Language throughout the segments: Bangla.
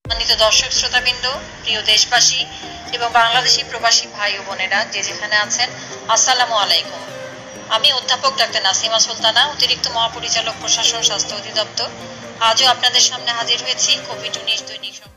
সম্মানিত দর্শক শ্রোতাবৃন্দ, প্রিয় দেশবাসী এবং বাংলাদেশি প্রবাসী ভাই ও বোনেরা যে যেখানে আছেন, আসসালামু আলাইকুম। আমি অধ্যাপক ডাক্তার নাসিমা সুলতানা, অতিরিক্ত মহাপরিচালক প্রশাসন স্বাস্থ্য অধিদপ্তর। আজও আপনাদের সামনে হাজির হয়েছি কোভিড-19 দৈনিক সংবাদ।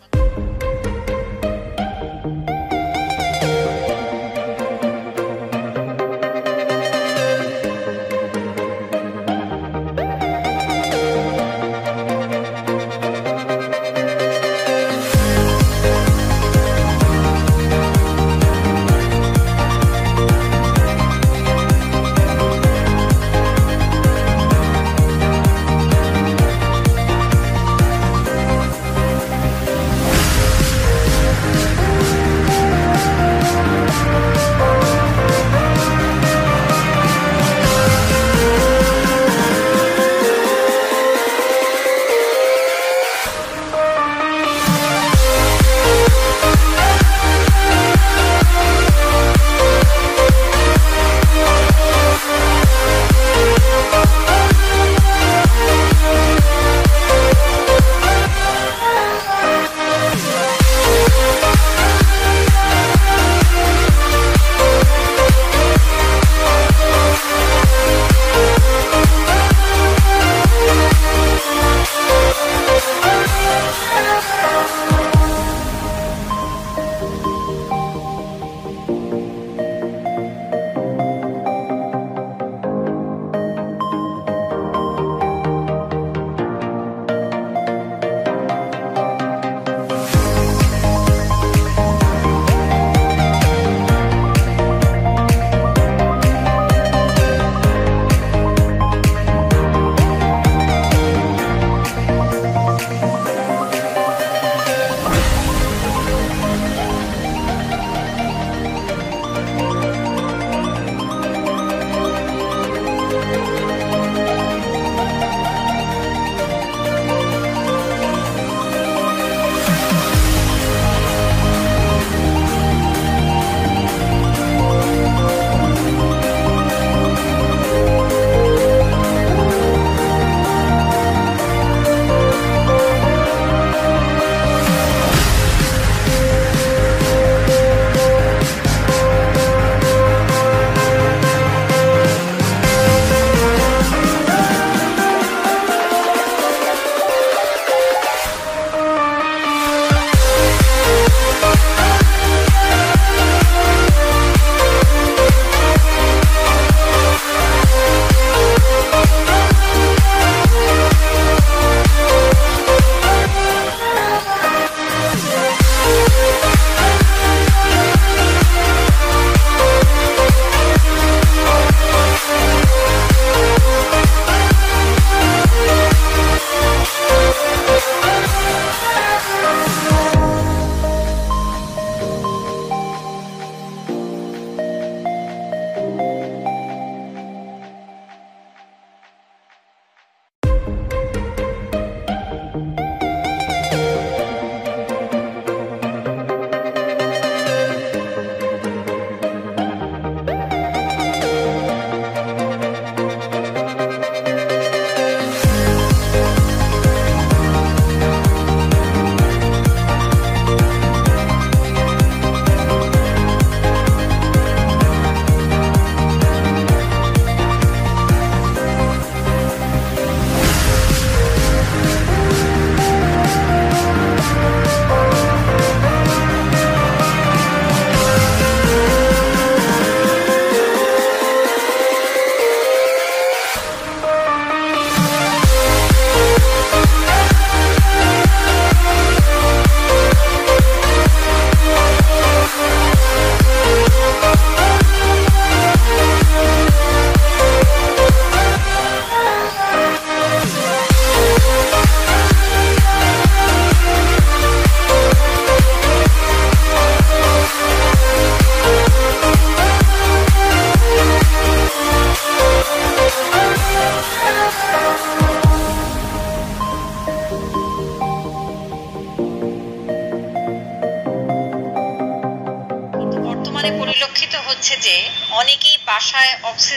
পরিলক্ষিত হচ্ছে যে অনেকেই বাসায়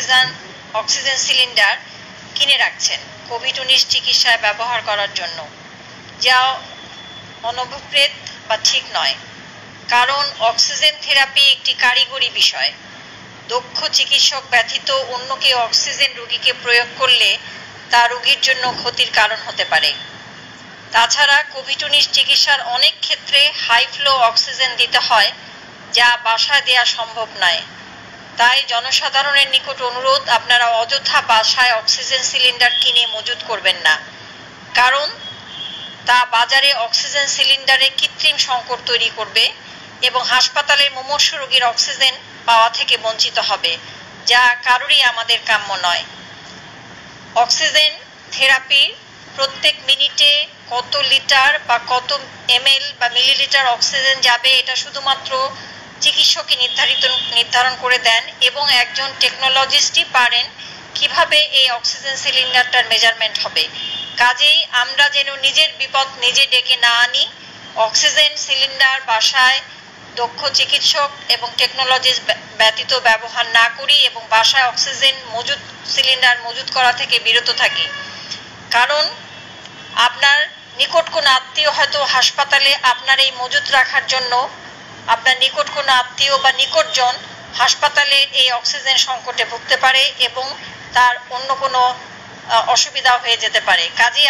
অক্সিজেন সিলিন্ডার কিনে রাখছেন কোভিড-19 চিকিৎসায় ব্যবহার করার জন্য, যা অনভিপ্রেত বা ঠিক নয়, কারণ অক্সিজেন থেরাপি একটি কারিগরি বিষয়। দক্ষ চিকিৎসক ব্যতীত অন্য কেউ অক্সিজেন রোগীকে প্রয়োগ করলে তা রোগীর জন্য ক্ষতির কারণ হতে পারে। তাছাড়া কোভিড-19 চিকিৎসার অনেক ক্ষেত্রে হাই ফ্লো অক্সিজেন দিতে হয়, যা বাসায় দেওয়া সম্ভব নয়। তাই জনসাধারণের নিকট অনুরোধ, আপনারা অযথা বাসায় অক্সিজেন সিলিন্ডার কিনে মজুত করবেন না, কারণ তা বাজারে অক্সিজেন সিলিন্ডারে কৃত্রিম সংকট তৈরি করবে এবং হাসপাতালের মুমূর্ষু রোগীর অক্সিজেন পাওয়া থেকে বঞ্চিত হবে, যা কারোরই আমাদের কাম্য নয়। অক্সিজেন থেরাপি প্রত্যেক মিনিটে কত লিটার বা কত ml বা মিলিলিটার অক্সিজেন যাবে এটা শুধুমাত্র চিকিৎসকই নির্ধারণ করে দেন, এবং একজন টেকনোলজিস্টই পারেন কিভাবে এই অক্সিজেন সিলিন্ডারটার মেজারমেন্ট হবে। কাজেই আমরা যেন নিজের বিপদ নিজে ডেকে না আনি, অক্সিজেন সিলিন্ডার বাসায় দক্ষ চিকিৎসক এবং টেকনোলজিস্ট ব্যতীত ব্যবহার না করি এবং বাসায় অক্সিজেন সিলিন্ডার মজুত করা থেকে বিরত থাকি। কারণ আপনার নিকট কোনো আত্মীয় হয়তো হাসপাতালে আপনার এই মজুত রাখার জন্য, আপনার নিকট কোনো আত্মীয় বা নিকটজন হাসপাতালের এই অক্সিজেন সংকটে ভুগতে পারে এবং তার অন্য কোনো অসুবিধা হয়ে যেতে পারে। কাজেই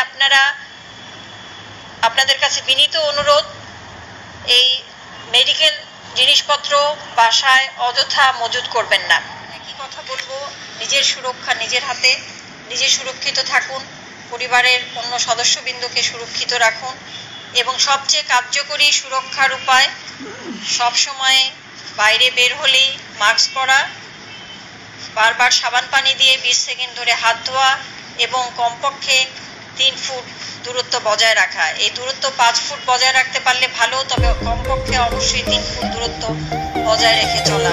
আপনাদের কাছে বিনীত অনুরোধ, এই মেডিকেল জিনিসপত্র বাসায় অযথা মজুত করবেন না। একই কথা বলবো, নিজের সুরক্ষা নিজের হাতে, নিজে সুরক্ষিত থাকুন, পরিবারের অন্য সদস্যবৃন্দকে সুরক্ষিত রাখুন, এবং সবচেয়ে কার্যকরী সুরক্ষার উপায় সবসময় বাইরে বের হলেই মাস্ক পরা, বারবার সাবান পানি দিয়ে 20 সেকেন্ড ধরে হাত ধোয়া এবং কমপক্ষে 3 ফুট দূরত্ব বজায় রাখা। এই দূরত্ব 5 ফুট বজায় রাখতে পারলে ভালো, তবে কমপক্ষে অবশ্যই 3 ফুট দূরত্ব বজায় রেখে চলা।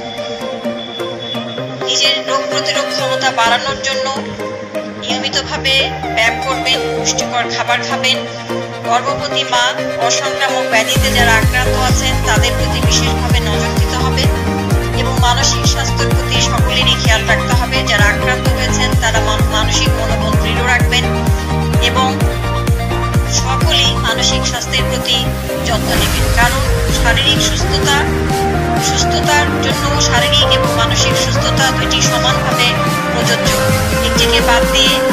নিজের রোগ প্রতিরোধ ক্ষমতা বাড়ানোর জন্য নিয়মিতভাবে ব্যায়াম করবেন, পুষ্টিকর খাবার খাবেন। গর্ভবতী মা, অসংক্রামক ব্যাধিতে যারা আক্রান্ত আছেন তাদের প্রতি বিশেষভাবে নজর দিতে হবে এবং মানসিক স্বাস্থ্যের প্রতি সকলেরই খেয়াল রাখতে হবে। যারা আক্রান্ত হয়েছেন তারা মানসিক মনোবল দৃঢ় রাখবেন এবং সকলেই মানসিক স্বাস্থ্যের প্রতি যত্ন নেবেন, কারণ শারীরিক সুস্থতার জন্য শারীরিক এবং মানসিক সুস্থতা দুইটি সমানভাবে প্রযোজ্য। একটিকে বাদ দিয়ে